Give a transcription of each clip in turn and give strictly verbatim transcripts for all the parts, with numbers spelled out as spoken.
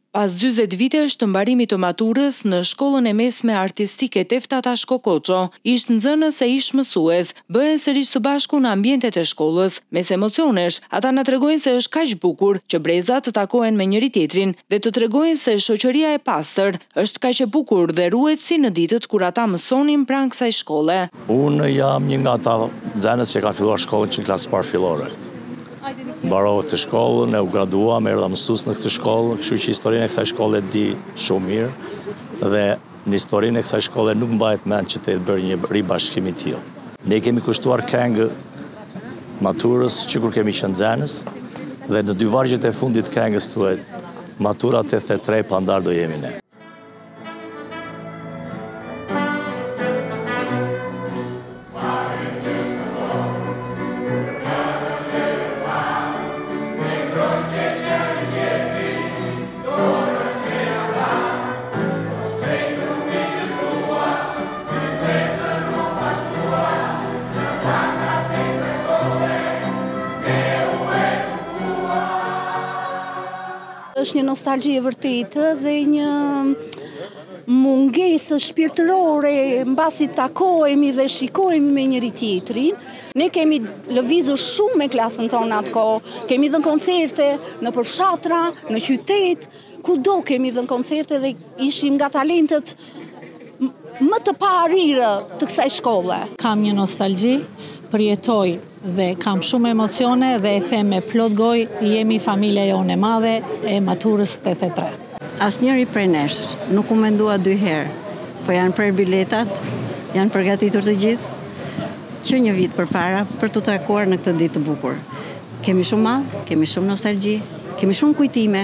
Pas dyzet vitesh të mbarimit të maturës në shkollën e mesme artistike Tefta Tash Kokoço, ish nxënës e ish mësues bëhen sërish së bashku në ambientet e shkollës. Mes emocionesh, ata na tregojnë se është kaq bukur që brezat të takohen me njëri tjetrin dhe të tregojnë se shoqëria e pastër është kaq e bukur dhe ruhet si në ditët kur ata mësonin pranë kësaj shkolle. Unë jam një nga ata nxënës që kanë filluar shkollën që në klasë parë fillore. Mbarova këtë shkollën, e u graduam, erdha mësues në këtë shkollë, kështu që historinë e kësaj shkolle di shumë mirë dhe në historinë e kësaj shkolle nuk mbahet mend që të jetë bërë një ribashkim i tillë. Ne kemi kushtuar këngë maturës që kur kemi qenë nxënës dhe në dy vargjet e fundit këngës thuhet matura tetëdhjetë e tre pa ndar do jemi ne. Është një nostalgji e vërtetë dhe një mungesë shpirtërore mbasi takohemi dhe shikohemi me njëri tjetrin. Ne kemi lëvizur shumë me klasën tonë atë kohë, kemi dhënë koncerte në përfshatra, në qytet, kudo kemi dhënë koncerte dhe ishim nga talentet më të parirë të kësaj shkolle. Kam një nostalgji, përjetoj dhe kam shumë emocione dhe e them me plot gojë, jemi familja jonë e madhe e maturës tetëdhjetë e tre. Asnjëri prej nesh nuk u mendua dy herë, po janë prerë biletat, janë përgatitur të gjithë që një vit përpara për të takuar në këtë ditë të bukur. Kemi shumë mall, kemi shumë nostalgji, kemi shumë kujtime.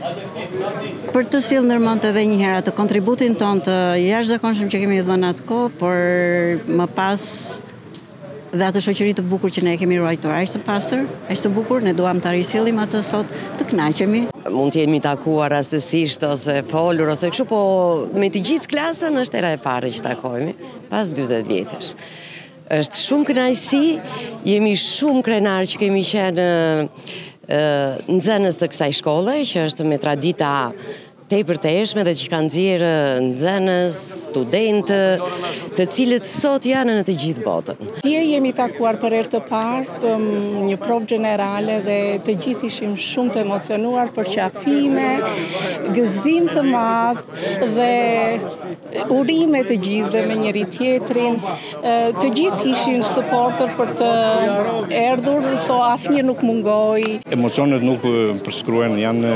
Për të sjellë ndërmend edhe një herë atë kontributin ton të jashtëzakonshëm që kemi dhënë atë kohë, por më pas dhe atë shoqëri të bukur që ne kemi ruajtur, aq të pastër, aq të bukur, ne duam ta risjellim atë sot, të kënaqemi. Mund të jemi takuar rastësisht ose folur ose kështu, po me të gjithë klasën është era e parë që takohemi pas dyzet vjetësh. Është shumë kënaqësi, jemi shumë krenar që kemi qenë nxënës të kësaj shkolle, që është me tradita tepër të eshme dhe që kanë nxjerrë nxënës, studentë, të cilët sot janë në të gjithë botën. Dje jemi takuar për herë të parë, një provë gjenerale dhe të gjithë ishim shumë të emocionuar për qafime, gëzim të madh dhe urime të gjithëve me njëri tjetrin. Të gjithë ishin supporter për të erdhur, so asnjë nuk mungoi. Emocionet nuk përshkruhen, janë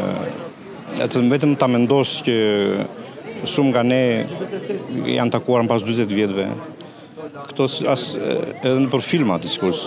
atë vetëm ta mendosh që shumë nga ne janë takuar në pas dyzet vjetëve. Këto as edhe në për filma të sikur.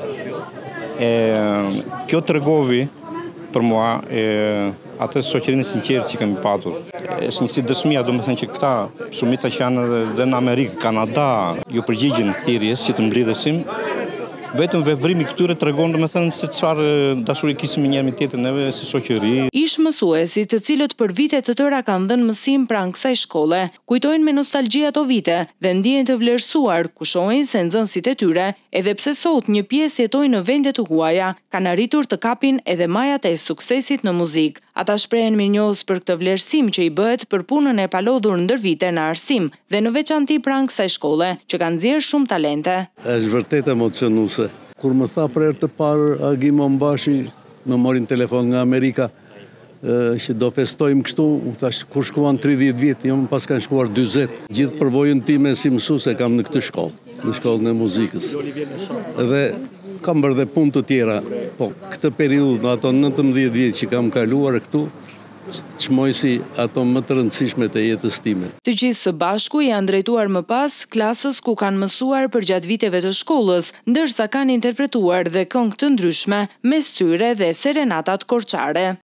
E kjo tregovi për mua e atë shoqërinë sinqertë që kemi patur. Është një si dëshmia, domethënë që këta shumica që janë edhe në Amerikë, Kanada, ju përgjigjen thirrjes që të mbledhesim. Vetëm veprimi këtyre tregon domethënë se çfarë dashuri kisim me njëri tjetrin neve si shoqëri. Ish mësuesit, të cilët për vite të tëra kanë dhënë mësim pranë kësaj shkolle, kujtojnë me nostalgji ato vite dhe ndihen të vlerësuar ku shohin se nxënësit e tyre, edhe pse sot një pjesë jetojnë në vende të huaja, kanë arritur të kapin edhe majat e suksesit në muzikë. Ata shprehen mirënjohës për këtë vlerësim që i bëhet për punën e palodhur ndër vite në arsim dhe në veçanti pranë kësaj shkolle, që kanë nxjerrë shumë talente. Është vërtet emocionuese. Kur më tha për herë të parë Agi Mombashi, më morin telefon nga Amerika, që do festojmë kështu, u thash kur shkuan tridhjetë vjet, jo më pas kanë shkuar dyzet. Gjithë përvojën time si mësuese kam në këtë shkollë, në shkollën e muzikës. Dhe kam bërë dhe punë të tjera, po këtë periudhë, ato nëntëmbëdhjetë vjet që kam kaluar këtu, çmoj si ato më të rëndësishme të jetës time. Të gjithë së bashku janë drejtuar më pas klasës ku kanë mësuar për gjatë viteve të shkollës, ndërsa kanë interpretuar dhe këngë të ndryshme, mes tyre dhe serenatat korçare.